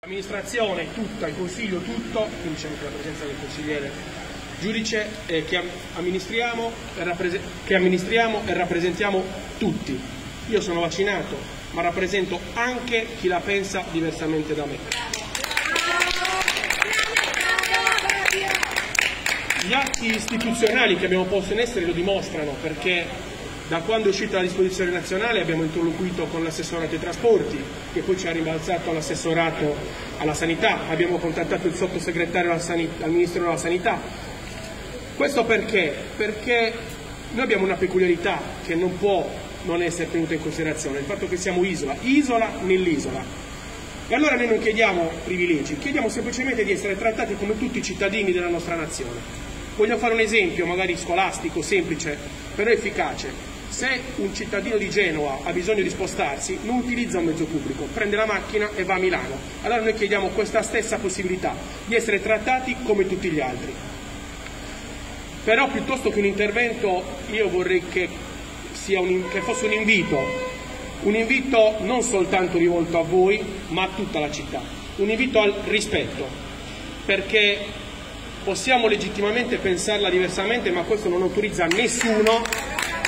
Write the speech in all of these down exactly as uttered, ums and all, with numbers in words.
L'amministrazione tutta, il Consiglio tutto, quindi c'è anche la presenza del consigliere giudice, eh, che, amministriamo e rappres- che amministriamo e rappresentiamo tutti. Io sono vaccinato, ma rappresento anche chi la pensa diversamente da me. Gli atti istituzionali che abbiamo posto in essere lo dimostrano, perché da quando è uscita la disposizione nazionale abbiamo interloquito con l'assessorato ai trasporti, che poi ci ha rimbalzato all'assessorato alla sanità, abbiamo contattato il sottosegretario al, sanit- al Ministero della Sanità. Questo perché? Perché noi abbiamo una peculiarità che non può non essere tenuta in considerazione, il fatto che siamo isola, isola nell'isola. E allora noi non chiediamo privilegi, chiediamo semplicemente di essere trattati come tutti i cittadini della nostra nazione. Voglio fare un esempio, magari scolastico, semplice, però efficace. Se un cittadino di Genova ha bisogno di spostarsi, non utilizza un mezzo pubblico, prende la macchina e va a Milano. Allora noi chiediamo questa stessa possibilità, di essere trattati come tutti gli altri. Però piuttosto che un intervento, io vorrei che, sia un, che fosse un invito, un invito non soltanto rivolto a voi, ma a tutta la città. Un invito al rispetto, perché possiamo legittimamente pensarla diversamente, ma questo non autorizza nessuno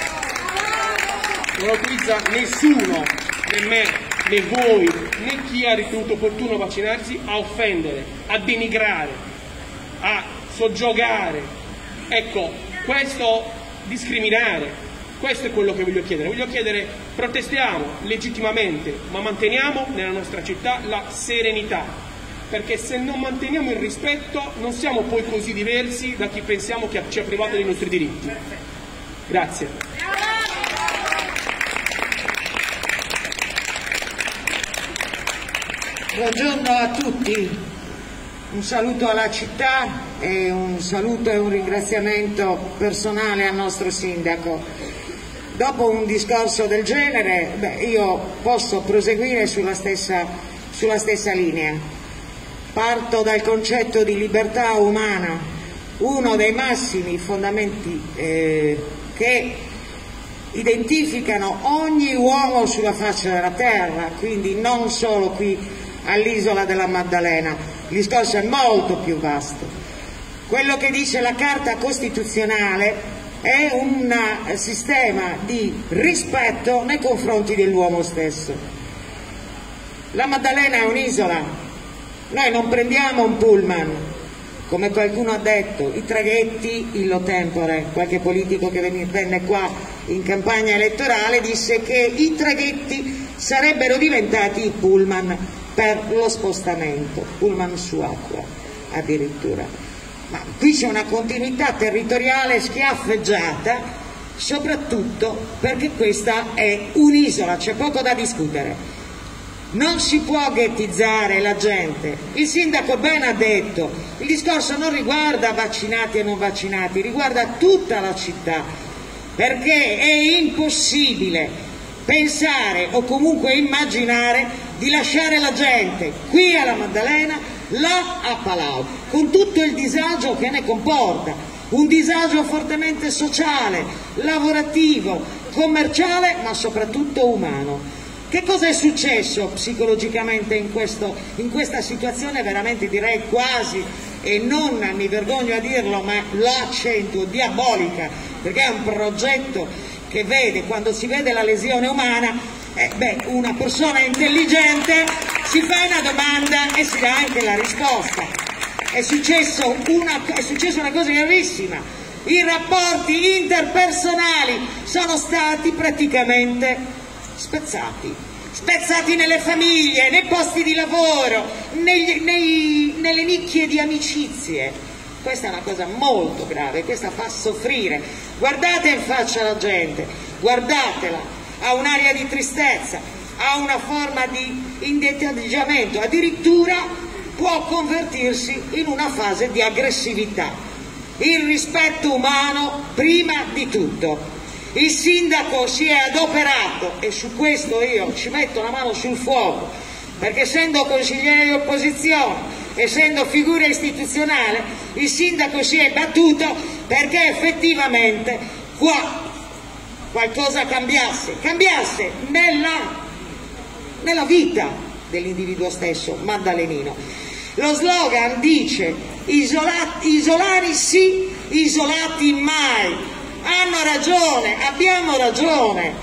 non autorizza nessuno, né me, né voi, né chi ha ritenuto opportuno vaccinarsi, a offendere, a denigrare, a soggiogare. Ecco, questo discriminare, questo è quello che voglio chiedere. Voglio chiedere, protestiamo legittimamente, ma manteniamo nella nostra città la serenità, perché se non manteniamo il rispetto non siamo poi così diversi da chi pensiamo che ci ha privato dei nostri diritti. Grazie. Buongiorno a tutti, un saluto alla città e un saluto e un ringraziamento personale al nostro sindaco. Dopo un discorso del genere, beh, io posso proseguire sulla stessa, sulla stessa linea. Parto dal concetto di libertà umana, uno dei massimi fondamenti eh, che identificano ogni uomo sulla faccia della terra, quindi non solo qui all'isola della Maddalena. Il discorso è molto più vasto. Quello che dice la Carta Costituzionale è un sistema di rispetto nei confronti dell'uomo stesso. La Maddalena è un'isola, noi non prendiamo un pullman, come qualcuno ha detto, i traghetti illo tempore. Qualche politico che venne qua in campagna elettorale disse che i traghetti sarebbero diventati i pullman per lo spostamento, pullman su acqua addirittura. Ma qui c'è una continuità territoriale schiaffeggiata, soprattutto perché questa è un'isola, c'è poco da discutere. Non si può ghettizzare la gente. Il sindaco ben ha detto, il discorso non riguarda vaccinati e non vaccinati, riguarda tutta la città, perché è impossibile pensare o comunque immaginare di lasciare la gente qui alla Maddalena, là a Palau, con tutto il disagio che ne comporta, un disagio fortemente sociale, lavorativo, commerciale, ma soprattutto umano. Che cosa è successo psicologicamente in, questo, in questa situazione veramente direi quasi, e non mi vergogno a dirlo, ma l'accento diabolica, perché è un progetto che vede, quando si vede la lesione umana, eh, beh, una persona intelligente si fa una domanda e si dà anche la risposta. È successo una, è successa una cosa gravissima, i rapporti interpersonali sono stati praticamente spezzati, spezzati nelle famiglie, nei posti di lavoro, negli, nei, nelle nicchie di amicizie. Questa è una cosa molto grave, questa fa soffrire. Guardate in faccia la gente, guardatela, ha un'aria di tristezza, ha una forma di indeterminamento, addirittura può convertirsi in una fase di aggressività. Il rispetto umano prima di tutto. Il sindaco si è adoperato, e su questo io ci metto la mano sul fuoco, perché essendo consigliere di opposizione, essendo figura istituzionale, il sindaco si è battuto perché effettivamente qua qualcosa cambiasse, cambiasse nella, nella vita dell'individuo stesso maddalenino. Lo slogan dice isolati, isolari sì, isolati mai. Hanno ragione, abbiamo ragione.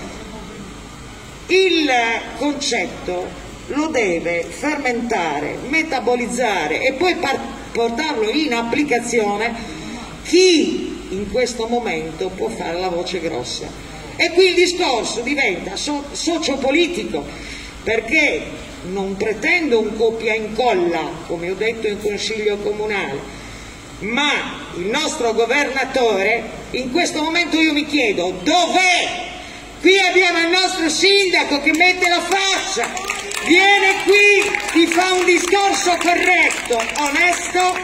Il concetto lo deve fermentare, metabolizzare e poi portarlo in applicazione chi in questo momento può fare la voce grossa. E qui il discorso diventa so sociopolitico, perché non pretendo un copia e incolla, come ho detto in Consiglio Comunale, ma il nostro governatore, in questo momento io mi chiedo dov'è? Qui abbiamo il nostro sindaco che mette la faccia, viene qui, ti fa un discorso corretto, onesto,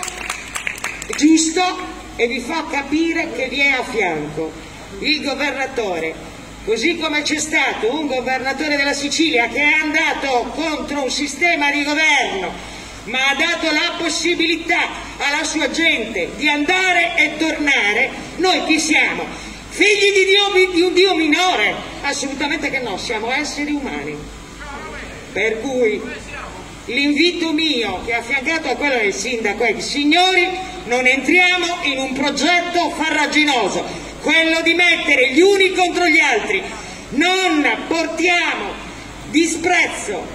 giusto e vi fa capire che vi è a fianco. Il governatore, così come c'è stato un governatore della Sicilia che è andato contro un sistema di governo, ma ha dato la possibilità alla sua gente di andare e tornare, noi chi siamo? Figli di, Dio, di un Dio minore? Assolutamente che no, siamo esseri umani. Per cui l'invito mio, che è affiancato a quello del sindaco, è: signori, non entriamo in un progetto farraginoso, quello di mettere gli uni contro gli altri. Non portiamo disprezzo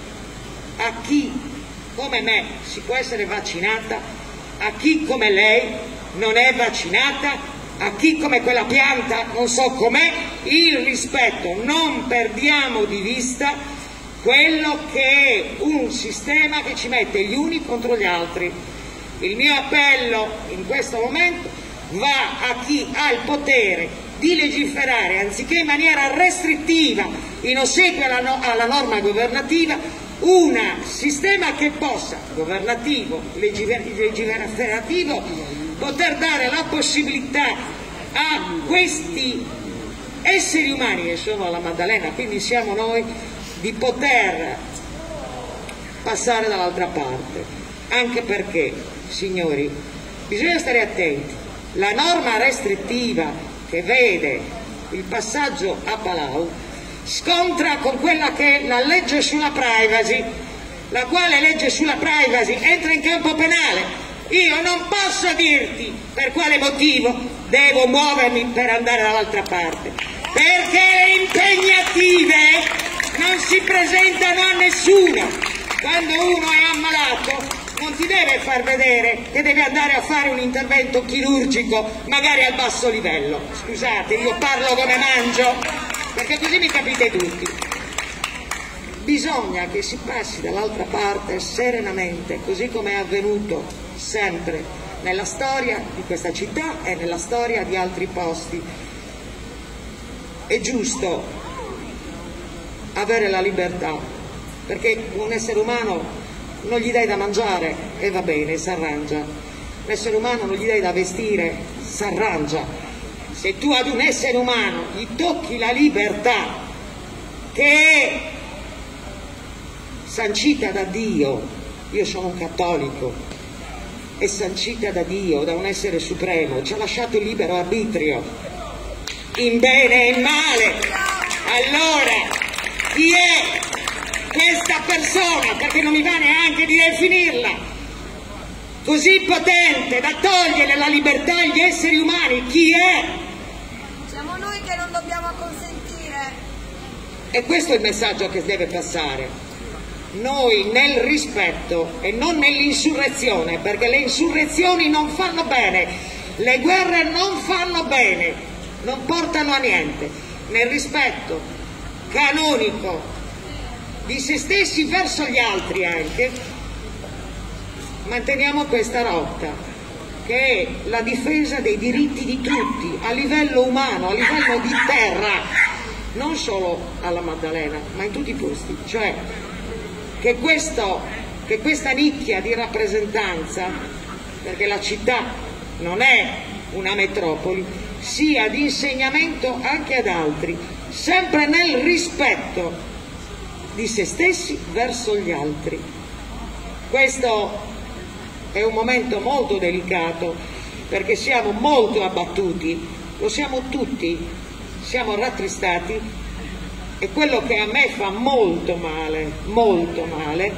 a chi come me si può essere vaccinata, a chi come lei non è vaccinata, a chi come quella pianta non so com'è. Il rispetto, non perdiamo di vista quello che è un sistema che ci mette gli uni contro gli altri. Il mio appello in questo momento va a chi ha il potere di legiferare, anziché in maniera restrittiva, in ossequio alla, no alla norma governativa, un sistema che possa, governativo, legislativo, poter dare la possibilità a questi esseri umani che sono alla Maddalena, quindi siamo noi, di poter passare dall'altra parte. Anche perché, signori, bisogna stare attenti. La norma restrittiva che vede il passaggio a Palau scontra con quella che è la legge sulla privacy, la quale legge sulla privacy entra in campo penale. Io non posso dirti per quale motivo devo muovermi per andare dall'altra parte, perché le impegnative non si presentano a nessuno. Quando uno è ammalato non ti deve far vedere che deve andare a fare un intervento chirurgico magari al basso livello. Scusate, io parlo come mangio, perché così mi capite tutti. Bisogna che si passi dall'altra parte serenamente, così come è avvenuto sempre nella storia di questa città e nella storia di altri posti. È giusto avere la libertà, perché un essere umano non gli dai da mangiare e va bene, si arrangia. L'essere umano non gli dai da vestire, si arrangia. Se tu ad un essere umano gli tocchi la libertà che è sancita da Dio, io sono un cattolico, è sancita da Dio, da un essere supremo, ci ha lasciato il libero arbitrio, in bene e in male. Allora, chi è questa persona, perché non mi va neanche di definirla, così potente da togliere la libertà agli esseri umani? Chi è? Siamo noi che non dobbiamo consentire. E questo è il messaggio che deve passare. Noi nel rispetto e non nell'insurrezione, perché le insurrezioni non fanno bene, le guerre non fanno bene, non portano a niente. Nel rispetto canonico di se stessi verso gli altri anche, manteniamo questa rotta, che è la difesa dei diritti di tutti, a livello umano, a livello di terra, non solo alla Maddalena, ma in tutti i posti. Cioè, che, questo, che questa nicchia di rappresentanza, perché la città non è una metropoli, sia di insegnamento anche ad altri, sempre nel rispetto di se stessi verso gli altri. Questo è un momento molto delicato, perché siamo molto abbattuti, lo siamo tutti, siamo rattristati, E quello che a me fa molto male, molto male,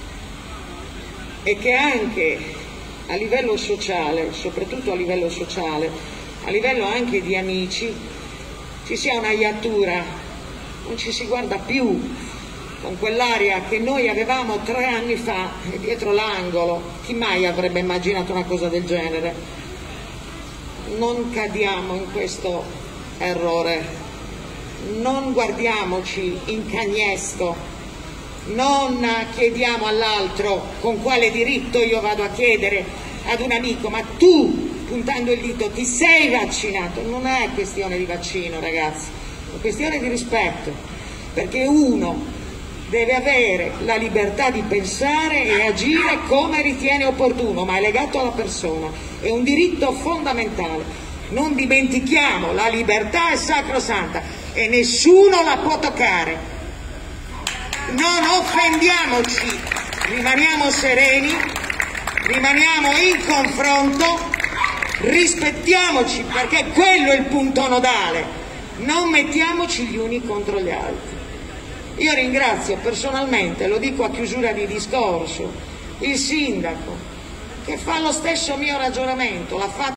è che anche a livello sociale, soprattutto a livello sociale, a livello anche di amici, ci sia una iattura, non ci si guarda più con quell'aria che noi avevamo tre anni fa dietro l'angolo. Chi mai avrebbe immaginato una cosa del genere? Non cadiamo in questo errore. Non guardiamoci in cagnesco, non chiediamo all'altro con quale diritto io vado a chiedere ad un amico, ma tu, puntando il dito, ti sei vaccinato? Non è questione di vaccino, ragazzi, è questione di rispetto, perché uno deve avere la libertà di pensare e agire come ritiene opportuno, ma è legato alla persona, è un diritto fondamentale. Non dimentichiamo, la libertà è sacrosanta e nessuno la può toccare. Non offendiamoci, rimaniamo sereni, rimaniamo in confronto, rispettiamoci, perché quello è il punto nodale. Non mettiamoci gli uni contro gli altri. Io ringrazio personalmente, lo dico a chiusura di discorso, il sindaco che fa lo stesso mio ragionamento, l'ha fatto